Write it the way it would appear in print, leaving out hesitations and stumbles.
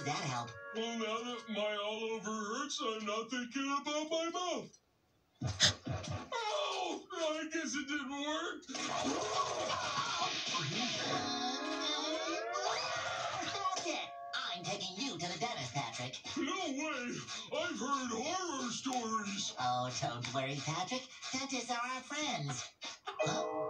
that help? Well, now that my all over hurts, I'm not thinking about my mouth. Oh, I guess it didn't work. That's it. I'm taking you to the dentist, Patrick. No way. I've heard horror stories. Oh, don't worry, Patrick. Dentists are our friends.